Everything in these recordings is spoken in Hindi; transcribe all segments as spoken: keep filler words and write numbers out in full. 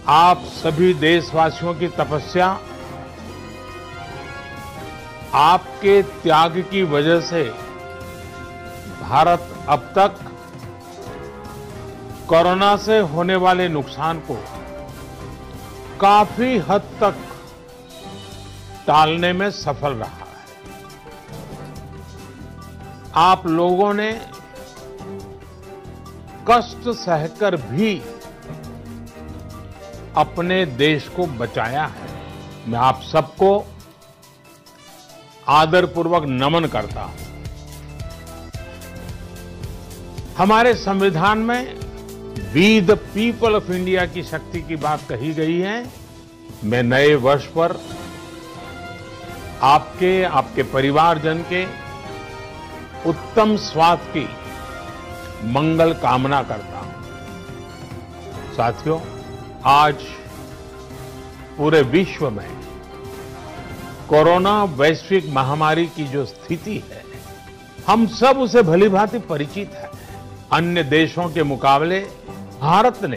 आप सभी देशवासियों की तपस्या, आपके त्याग की वजह से भारत अब तक कोरोना से होने वाले नुकसान को काफी हद तक टालने में सफल रहा है। आप लोगों ने कष्ट सहकर भी अपने देश को बचाया है। मैं आप सबको आदरपूर्वक नमन करता हूं। हमारे संविधान में we the people of India की शक्ति की बात कही गई है। मैं नए वर्ष पर आपके, आपके परिवारजन के उत्तम स्वास्थ्य की मंगल कामना करता हूं। साथियों, आज पूरे विश्व में कोरोना वैश्विक महामारी की जो स्थिति है, हम सब उसे भलीभांति परिचित है। अन्य देशों के मुकाबले भारत ने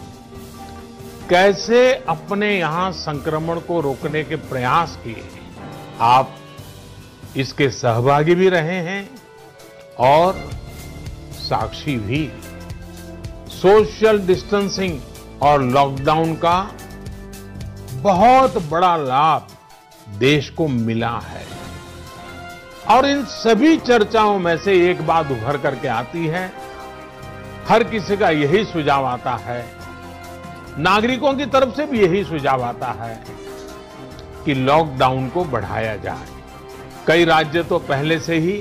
कैसे अपने यहां संक्रमण को रोकने के प्रयास किए, आप इसके सहभागी भी रहे हैं और साक्षी भी। सोशल डिस्टेंसिंग और लॉकडाउन का बहुत बड़ा लाभ देश को मिला है और इन सभी चर्चाओं में से एक बात उभर करके आती है। हर किसी का यही सुझाव आता है, नागरिकों की तरफ से भी यही सुझाव आता है कि लॉकडाउन को बढ़ाया जाए। कई राज्य तो पहले से ही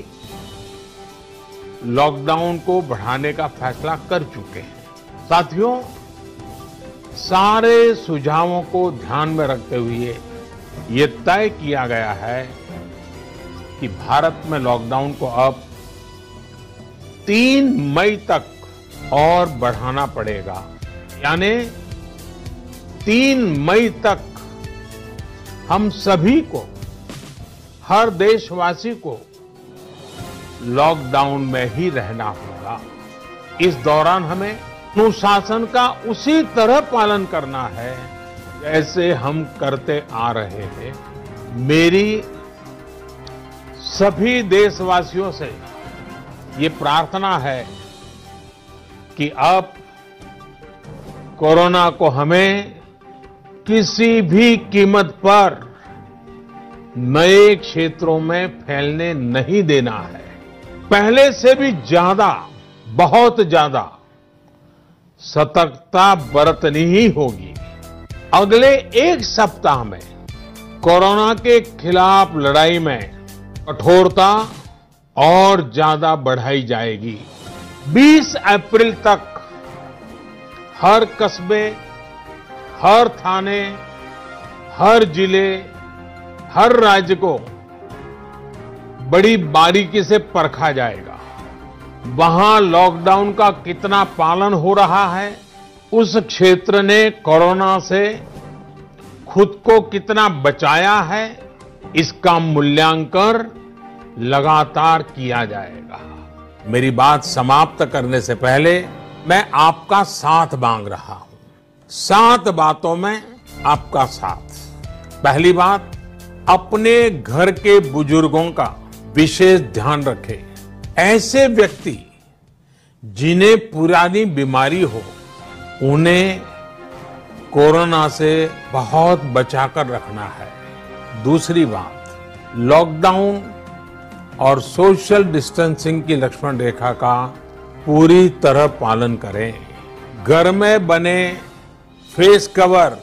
लॉकडाउन को बढ़ाने का फैसला कर चुके हैं। साथियों, सारे सुझावों को ध्यान में रखते हुए ये तय किया गया है कि भारत में लॉकडाउन को अब तीन मई तक और बढ़ाना पड़ेगा। यानी तीन मई तक हम सभी को, हर देशवासी को लॉकडाउन में ही रहना होगा। इस दौरान हमें अनुशासन का उसी तरह पालन करना है जैसे हम करते आ रहे हैं। मेरी सभी देशवासियों से ये प्रार्थना है कि अब कोरोना को हमें किसी भी कीमत पर नए क्षेत्रों में फैलने नहीं देना है। पहले से भी ज्यादा, बहुत ज्यादा सतर्कता बरतनी ही होगी। अगले एक सप्ताह में कोरोना के खिलाफ लड़ाई में कठोरता और ज्यादा बढ़ाई जाएगी। बीस अप्रैल तक हर कस्बे, हर थाने, हर जिले, हर राज्य को बड़ी बारीकी से परखा जाएगा। वहां लॉकडाउन का कितना पालन हो रहा है, उस क्षेत्र ने कोरोना से खुद को कितना बचाया है, इसका मूल्यांकन लगातार किया जाएगा। मेरी बात समाप्त करने से पहले मैं आपका साथ मांग रहा हूं। सात बातों में आपका साथ। पहली बात, अपने घर के बुजुर्गों का विशेष ध्यान रखें। ऐसे व्यक्ति जिन्हें पुरानी बीमारी हो, उन्हें कोरोना से बहुत बचाकर रखना है। दूसरी बात, लॉकडाउन और सोशल डिस्टेंसिंग की लक्ष्मण रेखा का पूरी तरह पालन करें। घर में बने फेस कवर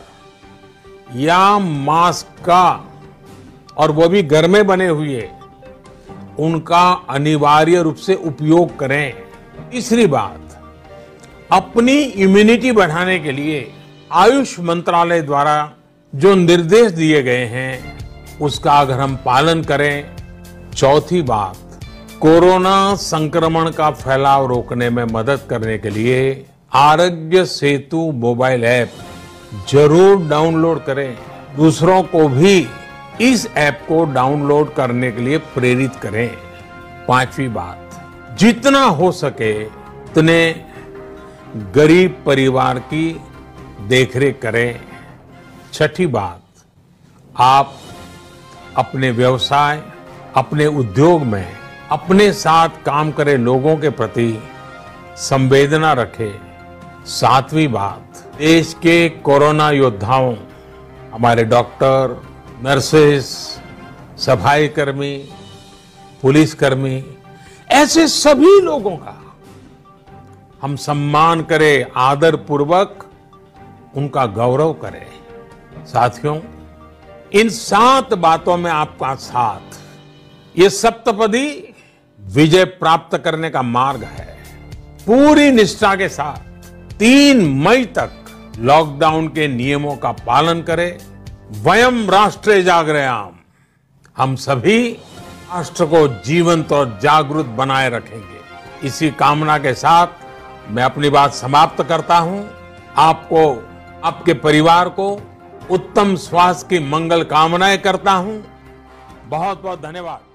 या मास्क का, और वो भी घर में बने हुए, उनका अनिवार्य रूप से उपयोग करें। तीसरी बात, अपनी इम्यूनिटी बढ़ाने के लिए आयुष मंत्रालय द्वारा जो निर्देश दिए गए हैं, उसका अगर हम पालन करें। चौथी बात, कोरोना संक्रमण का फैलाव रोकने में मदद करने के लिए आरोग्य सेतु मोबाइल ऐप जरूर डाउनलोड करें। दूसरों को भी इस ऐप को डाउनलोड करने के लिए प्रेरित करें। पांचवी बात, जितना हो सके उतने गरीब परिवार की देखरेख करें। छठी बात, आप अपने व्यवसाय, अपने उद्योग में अपने साथ काम करे लोगों के प्रति संवेदना रखें। सातवीं बात, देश के कोरोना योद्धाओं, हमारे डॉक्टर, नर्सेस, सफाई कर्मी, पुलिसकर्मी, ऐसे सभी लोगों का हम सम्मान करें, आदर पूर्वक उनका गौरव करें। साथियों, इन सात बातों में आपका साथ, ये सप्तपदी विजय प्राप्त करने का मार्ग है। पूरी निष्ठा के साथ तीन मई तक लॉकडाउन के नियमों का पालन करें। वयम राष्ट्रे जागृयाम, हम सभी राष्ट्र को जीवंत और जागरूक बनाए रखेंगे। इसी कामना के साथ मैं अपनी बात समाप्त करता हूं। आपको, आपके परिवार को उत्तम स्वास्थ्य की मंगल कामनाएं करता हूं। बहुत बहुत धन्यवाद।